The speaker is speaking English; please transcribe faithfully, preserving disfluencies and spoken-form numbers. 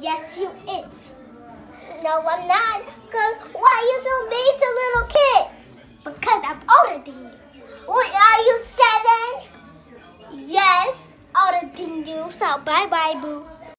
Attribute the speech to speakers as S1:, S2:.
S1: Yes, you it. No, I'm not. Cause why are you so mean to little kids? Because I'm older than you. What, are you seven? Yes, older than you. So bye bye, boo.